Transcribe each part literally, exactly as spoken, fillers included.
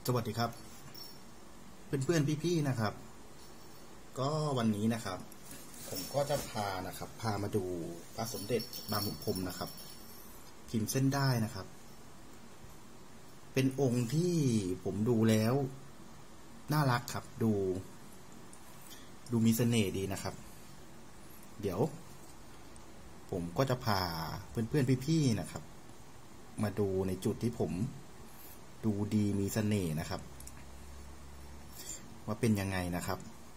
สวัสดีครับเพื่อนๆพี่ๆนะครับก็วันนี้นะครับผมก็จะพานะครับพามาดูพระสมเด็จบางขุนพรหมนะครับพิมพ์เส้นได้นะครับเป็นองค์ที่ผมดูแล้วน่ารักครับดูดูมีเสน่ห์ดีนะครับเดี๋ยวผมก็จะพาเพื่อนๆพี่ๆนะครับมาดูในจุดที่ผมดูดีมีเสน่ห์นะครับว่าเป็นยังไงนะครับ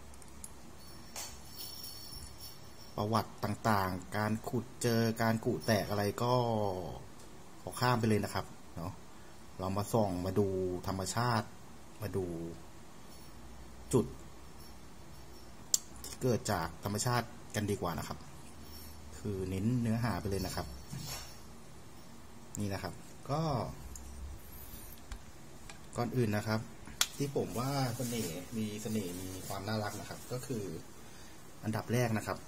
ประวัติต่างๆการขุดเจอการกุแตกอะไรก็ขอข้ามไปเลยนะครับเนาะเรามาส่องมาดูธรรมชาติมาดูจุดที่เกิดจากธรรมชาติกันดีกว่านะครับคือเน้นเนื้อหาไปเลยนะครับนี่นะครับก็ก่อนอื่นนะครับที่ผมว่าเสน่ห์มีเสน่ห์มีความน่ารักนะครับก็คืออันดับแรกนะครับ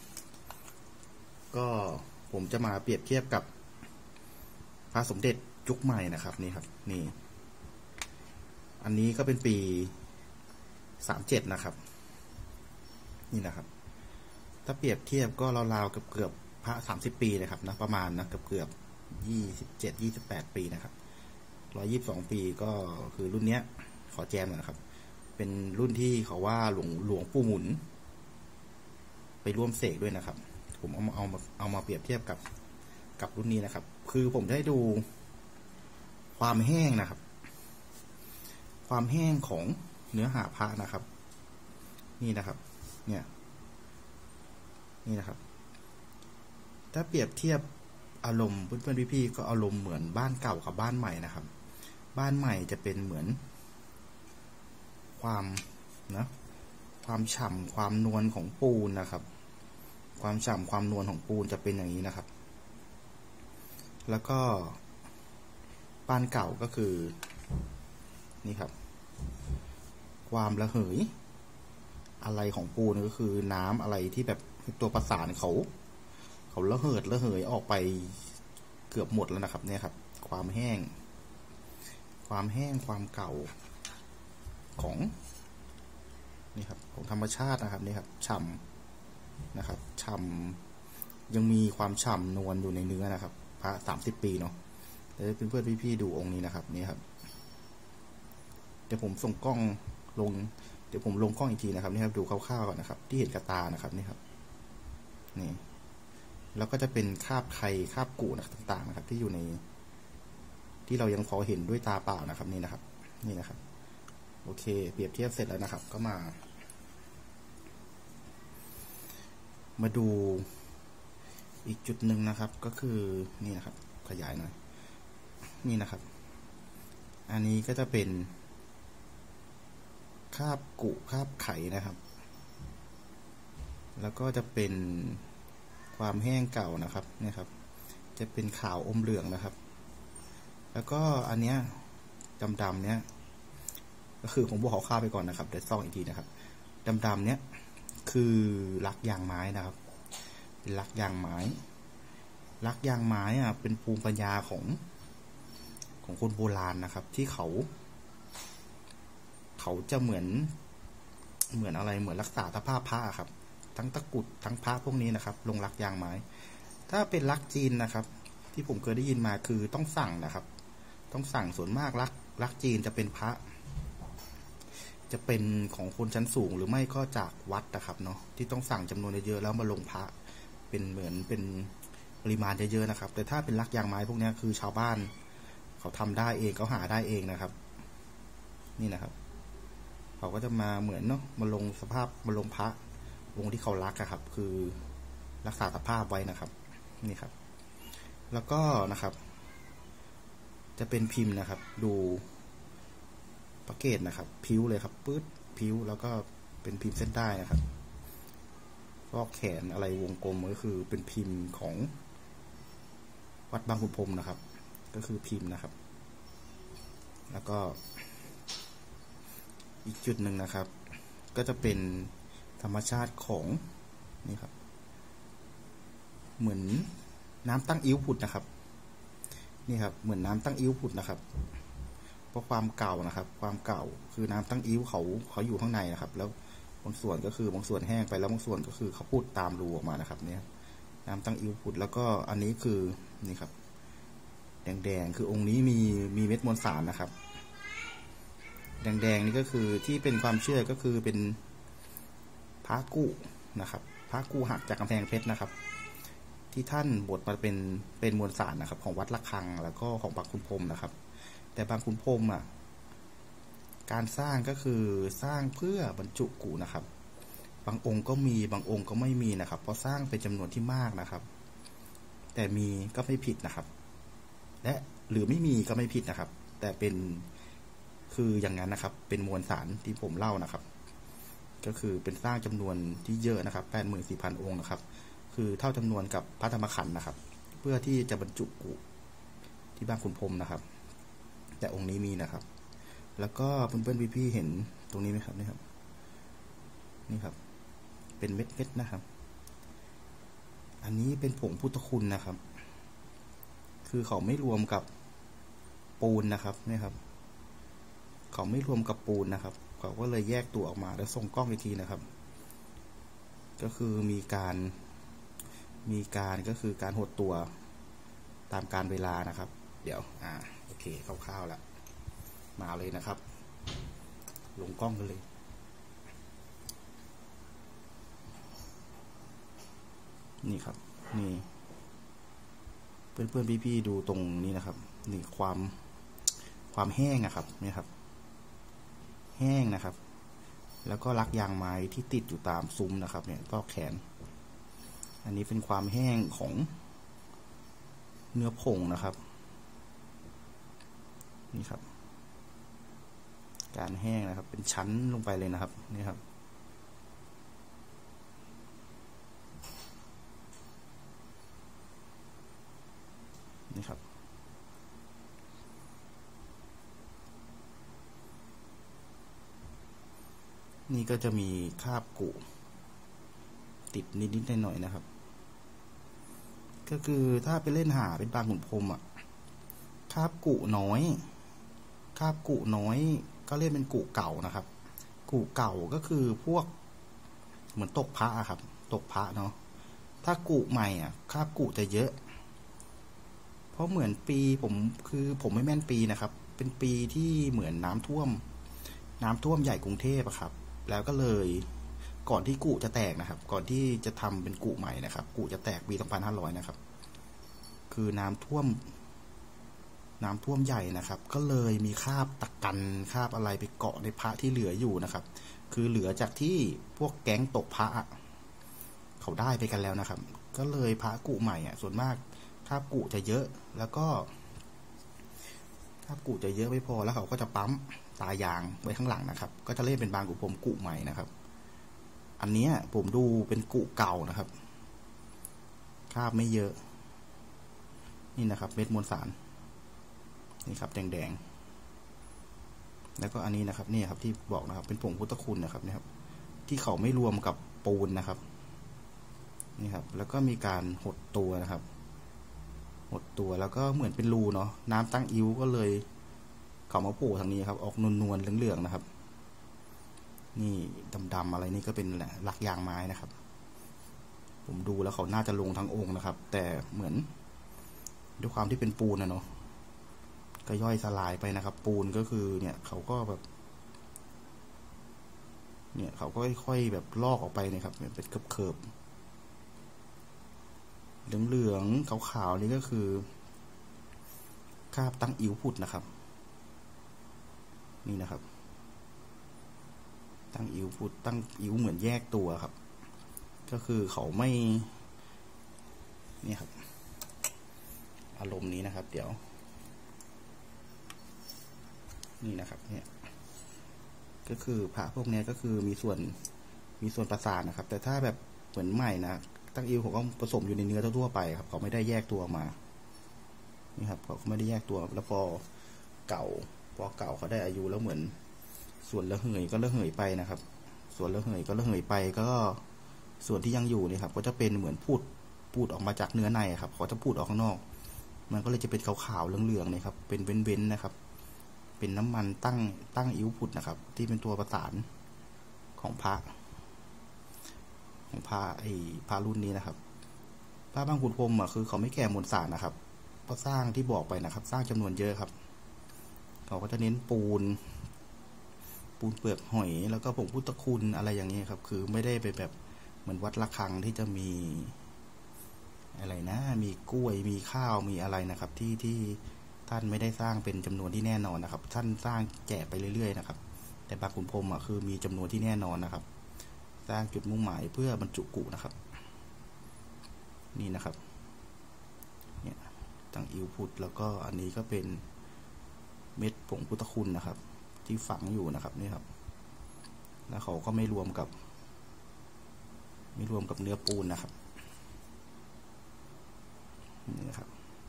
ก็ผมจะมาเปรียบเทียบกับพระสมเด็จยุคใหม่นะครับนี่ครับนี่อันนี้ก็เป็นปีสามเจ็ดนะครับนี่นะครับถ้าเปรียบเทียบก็ราวๆกับเกือบพระสามสิบปีนะครับนะประมาณนะเกือบเกือบยี่สิบเจ็ดยี่สิบแปดปีนะครับร้อยยี่สิบสองปีก็คือรุ่นเนี้ยขอแจมหน่อยนะครับเป็นรุ่นที่เขาว่าหลวงหลวงปู่หมุนไปร่วมเสกด้วยนะครับผมเอามาเอามาเอามาเปรียบเทียบกับกับรุ่นนี้นะครับคือผมได้ดูความแห้งนะครับความแห้งของเนื้อหาพระนะครับนี่นะครับเนี่ยนี่นะครับถ้าเปรียบเทียบอารมณ์เพื่อนๆพี่ๆก็อารมณ์เหมือนบ้านเก่ากับบ้านใหม่นะครับบ้านใหม่จะเป็นเหมือนความนะความฉ่ำความนวลของปูนนะครับความฉ่ำความนวลของปูนจะเป็นอย่างนี้นะครับแล้วก็บ้านเก่าก็คือนี่ครับความระเหยอะไรของปูนก็คือน้ำอะไรที่แบบตัวประสานเขาเขาระเหิดระเหยออกไปเกือบหมดแล้วนะครับเนี่ยครับความแห้งความแห้งความเก่าของนี่ครับของธรรมชาตินะครับนี่ครับฉ่ำนะครับฉ่ำยังมีความฉ่ำนวลอยู่ในเนื้อนะครับพระสามสิบปีเนาะเดี๋ยวเพื่อนๆพี่ๆดูองค์นี้นะครับนี่ครับเดี๋ยวผมส่งกล้องลงเดี๋ยวผมลงกล้องอีกทีนะครับนี่ครับดูคร่าวๆก่อนนะครับที่เห็นกระตานะครับนี่ครับนี่แล้วก็จะเป็นคราบไข่คราบกุนะต่างๆนะครับที่อยู่ในที่เรายังพอเห็นด้วยตาเปล่านะครับนี่นะครับนี่นะครับโอเคเปรียบเทียบเสร็จแล้วนะครับก็มามาดูอีกจุดหนึ่งนะครับก็คือนี่นะครับขยายหน่อยนี่นะครับอันนี้ก็จะเป็นคราบกุคราบไข่นะครับแล้วก็จะเป็นความแห้งเก่านะครับนี่ครับจะเป็นขาวอมเหลืองนะครับแล้วก็อันเนี้ยดำๆเนี้ยก็คือผมบอกขอข้าวไปก่อนนะครับเดี๋ยวซ่องอีกทีนะครับดำๆเนี้ยคือลักยางไม้นะครับเป็นลักยางไม้ลักยางไม้อ่ะเป็นภูมิปัญญาของของคนโบราณนะครับที่เขาเขาจะเหมือนเหมือนอะไรเหมือนรักษาสภาพผ้าครับทั้งตะกุดทั้งผ้าพวกนี้นะครับลงลักยางไม้ถ้าเป็นลักจีนนะครับที่ผมเคยได้ยินมาคือต้องสั่งนะครับต้องสั่งส่วนมากลักลักจีนจะเป็นพระจะเป็นของคนชั้นสูงหรือไม่ก็จากวัดนะครับเนาะที่ต้องสั่งจำนวนเยอะๆแล้วมาลงพระเป็นเหมือนเป็นปริมาณเยอะๆนะครับแต่ถ้าเป็นลักยางไม้พวกนี้คือชาวบ้านเขาทำได้เองเขาหาได้เองนะครับนี่นะครับเขาก็จะมาเหมือนเนาะมาลงสภาพมาลงพระองค์ที่เขารักครับคือรักษาสภาพไว้นะครับนี่ครับแล้วก็นะครับจะเป็นพิมพ์นะครับดูประเกตนะครับพิ้วเลยครับปื๊ดพิ้วแล้วก็เป็นพิมพ์เส้นได้นะครับฟอกแขนอะไรวงกลมก็คือเป็นพิมพ์ของวัดบางขุนพรหมนะครับก็คือพิมพ์นะครับแล้วก็อีกจุดหนึ่งนะครับก็จะเป็นธรรมชาติของนี่ครับเหมือนน้ำตั้งอิ้วผุดนะครับนี่ครับเหมือนน้ำตั้งอิ้วผุดนะครับเพราะความเก่านะครับความเก่าคือน้ำตั้งอิ้วเขาเขาอยู่ข้างในนะครับแล้วบางส่วนก็คือบางส่วนแห้งไปแล้วบางส่วนก็คือเขาพูดตามรูออกมานะครับเนี่ยน้ำตั้งอิ้วผุดแล้วก็อันนี้คือนี่ครับแดงๆคือองค์นี้มีมีเม็ดมวลสารนะครับแดงๆนี่ก็คือที่เป็นความเชื่อก็คือเป็นพระกู้นะครับพระกู้หักจากกำแพงเพชรนะครับที่ท่านบดมาเป็นเป็นมวลสารนะครับของวัดระฆังแล้วก็ของบางขุนพรหมนะครับแต่บางขุนพรหมอ่ะการสร้างก็คือสร้างเพื่อบรรจุกุนะครับบางองค์ก็มีบางองค์ก็ไม่มีนะครับเพราะสร้างเป็นจำนวนที่มากนะครับแต่มีก็ไม่ผิดนะครับและหรือไม่มีก็ไม่ผิดนะครับแต่เป็นคืออย่างนั้นนะครับเป็นมวลสารที่ผมเล่านะครับก็คือเป็นสร้างจำนวนที่เยอะนะครับ แปดหมื่นสี่พัน องค์นะครับคือเท่าจำนวนกับพระธรรมขันธ์นะครับเพื่อที่จะบรรจุกุที่บ้านขุนพรหมนะครับแต่องค์นี้มีนะครับแล้วก็เพื่อนๆพี่ๆเห็นตรงนี้ไหมครับนี่ครับนี่ครับเป็นเม็ดๆนะครับอันนี้เป็นผงพุทธคุณนะครับคือเขาไม่รวมกับปูนนะครับนี่ครับเขาไม่รวมกับปูนนะครับเขาก็เลยแยกตัวออกมาแล้วส่งกล้องอีกทีนะครับก็คือมีการมีการก็คือการหดตัวตามการเวลานะครับเดี๋ยวอ่าโอเคคร่าวๆแล้วมาเลยนะครับลงกล้องกันเลยนี่ครับนี่เพื่อนๆพี่ๆดูตรงนี้นะครับนี่ความความแห้งนะครับนี่ครับแห้งนะครับแล้วก็ลักยางไม้ที่ติดอยู่ตามซุ้มนะครับเนี่ยก็แขนอันนี้เป็นความแห้งของเนื้อผงนะครับนี่ครับการแห้งนะครับเป็นชั้นลงไปเลยนะครับนี่ครับนี่ครับนี่ก็จะมีคราบกุติดนิดๆหน่อยๆนะครับก็คือถ้าไปเล่นหาเป็นบางขุนพรหมอ่ะคราบกุน้อยคราบกุน้อยก็เล่นเป็นกุเก่านะครับกุเก่าก็คือพวกเหมือนตกพระครับตกพระเนาะถ้ากุใหม่อ่ะคราบกุจะเยอะเพราะเหมือนปีผมคือผมไม่แม่นปีนะครับเป็นปีที่เหมือนน้ำท่วมน้ำท่วมใหญ่กรุงเทพอะครับแล้วก็เลยก่อนที่กุจะแตกนะครับก่อนที่จะทำเป็นกุใหม่นะครับกุจะแตกปีสองพันห้าร้อยนะครับคือน้ำท่วมน้ำท่วมใหญ่นะครับก็เลยมีคราบตะกันคราบอะไรไปเกาะในพระที่เหลืออยู่นะครับคือเหลือจากที่พวกแก๊งตกพระเขาได้ไปกันแล้วนะครับก็เลยพระกุใหม่อ่ะส่วนมากคราบกุจะเยอะแล้วก็คราบกุจะเยอะไม่พอแล้วเขาก็จะปั๊มตายางไว้ข้างหลังนะครับก็จะเล่นเป็นบางกุผมกุใหม่นะครับอันนี้ผมดูเป็นกุเก่านะครับคราบไม่เยอะนี่นะครับเม็ดมวลสารนี่ครับแดงๆแล้วก็อันนี้นะครับนี่ครับที่บอกนะครับเป็นผงพุทธคุณนะครับนี่ครับที่เขาไม่รวมกับปูนนะครับนี่ครับแล้วก็มีการหดตัวนะครับหดตัวแล้วก็เหมือนเป็นรูเนาะน้ำตั้งอิ้วก็เลยเขามาโผล่ทางนี้ครับออกนวลๆเหลืองๆนะครับนี่ดำๆอะไรนี่ก็เป็นแหละลักยางไม้นะครับผมดูแล้วเขาน่าจะลงทั้งองค์นะครับแต่เหมือนด้วยความที่เป็นปูนนะเนาะก็ย่อยสลายไปนะครับปูนก็คือเนี่ยเขาก็แบบเนี่ยเขาก็ค่อยๆแบบลอกออกไปนะครับเป็นเคิบๆเหลืองๆขาวๆนี่ก็คือคราบตั้งอิ๋วผุดนะครับนี่นะครับตั้งอิ๋วผุดตั้งอิ๋วเหมือนแยกตัวครับก็คือเขาไม่นี่ครับอารมณ์นี้นะครับเดี๋ยวนี่นะครับเนี่ยก็คือพระพวกนี้ก็คือมีส่วนมีส่วนประสานนะครับแต่ถ้าแบบเหมือนใหม่นะตั้งอิ๋วเขาก็ผสมอยู่ในเนื้อทั่วไปครับเขาไม่ได้แยกตัวมานี่ครับเขาไม่ได้แยกตัวแล้วพอเก่าพอเก่าเขาได้อายุแล้วเหมือนส่วนระเหยก็ระเหยไปนะครับส่วนระเหยก็ระเหยไปก็ส่วนที่ยังอยู่นี่ครับก็จะเป็นเหมือนพูดพูดออกมาจากเนื้อในครับเขาจะพูดออกข้างนอกมันก็เลยจะเป็นขาวๆเหลืองๆนะครับเป็นเว้นๆนะครับเป็นน้ำมันตั้งตั้งอิ้วผุดนะครับที่เป็นตัวประสานของพระของพระไอ้พระรุ่นนี้นะครับพระบางขุนพรหมอ่ะคือเขาไม่แก่มวลสารนะครับเพราะสร้างที่บอกไปนะครับสร้างจำนวนเยอะครับเขาก็จะเน้นปูนปูนเปลือกหอยแล้วก็ผงพุทธคุณอะไรอย่างนี้ครับคือไม่ได้เป็นแบบเหมือนวัดระฆังที่จะมีอะไรนะมีกล้วยมีข้าวมีอะไรนะครับที่ที่ท่านไม่ได้สร้างเป็นจำนวนที่แน่นอนนะครับท่านสร้างแจกไปเรื่อยๆนะครับแต่บางขุนพรหมอ่ะคือมีจำนวนที่แน่นอนนะครับสร้างจุดมุ่งหมายเพื่อบรรจุกุนะครับนี่นะครับเนี่ยตั้งอิ้วพุทธแล้วก็อันนี้ก็เป็นเม็ดผงพุทธคุณนะครับที่ฝังอยู่นะครับนี่ครับแล้วเขาก็ไม่รวมกับไม่รวมกับเนื้อปูนนะครับนี่นะครับ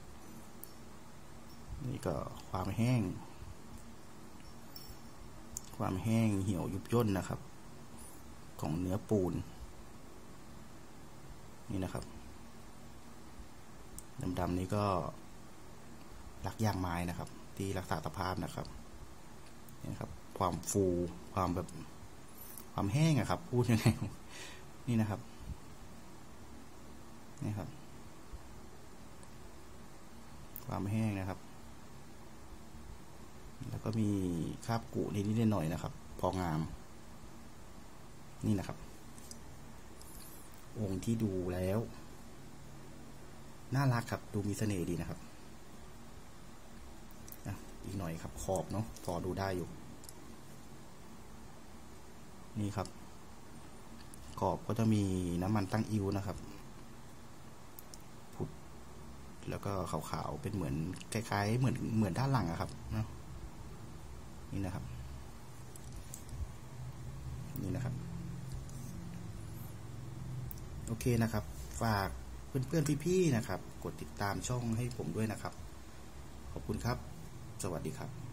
นี่ก็ความแห้งความแห้งเหี่ยวยุบย่นนะครับของเนื้อปูนนี่นะครับดำๆนี้ก็ลักยางไม้นะครับที่รักษาสภาพนะครับนี่ครับความฟูความแบบความแห้งอะครับพูดยังไงนี่นะครับนี่ครับความแห้งนะครับแล้วก็มีคราบกุนิดๆหน่อยๆนะครับพองามนี่นะครับองค์ที่ดูแล้วน่ารักครับดูมีเสน่ห์ดีนะครับอีกหน่อยครับขอบเนาะพอดูได้อยู่นี่ครับขอบก็จะมีน้ำมันตั้งอิ้วนะครับผุดแล้วก็ขาวๆเป็นเหมือนคล้ายๆเหมือนเหมือนด้านหลังอะครับเนาะนี่นะครับนี่นะครับโอเคนะครับฝากเพื่อนๆพี่ๆนะครับกดติดตามช่องให้ผมด้วยนะครับขอบคุณครับสวัสดีครับ